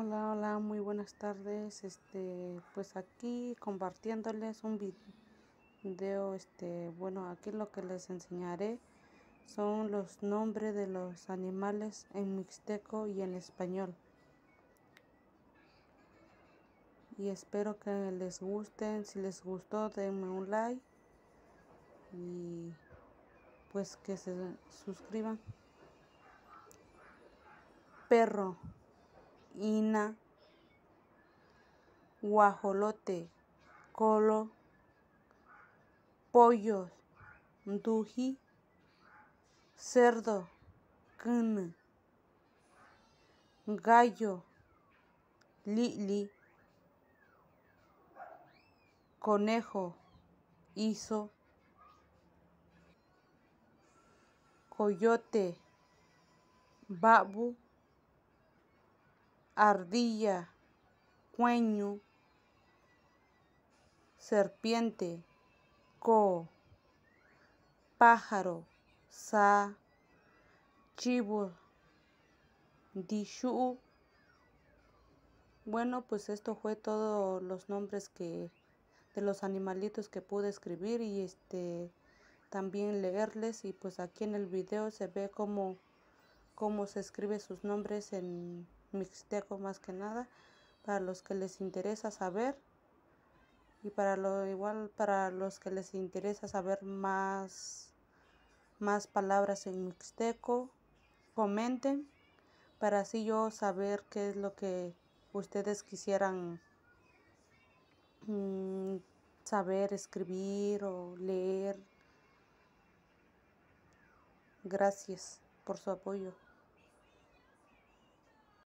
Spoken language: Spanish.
Hola, hola, muy buenas tardes. Pues aquí compartiéndoles un video. Bueno, aquí lo que les enseñaré son los nombres de los animales en mixteco y en español. Y espero que les gusten. Si les gustó, denme un like y pues que se suscriban. Perro, ina, guajolote, colo, pollos, nduji, cerdo, kn, gallo, lili, conejo, iso, coyote, babu, ardilla, cueño, serpiente, co, pájaro, sa, chivo, dishu. Bueno, pues esto fue todos los nombres de los animalitos que pude escribir y también leerles. Y pues aquí en el video se ve cómo se escribe sus nombres en mixteco, más que nada, para los que les interesa saber. Y para los que les interesa saber más palabras en mixteco, comenten para así yo saber qué es lo que ustedes quisieran saber, escribir o leer. Gracias por su apoyo.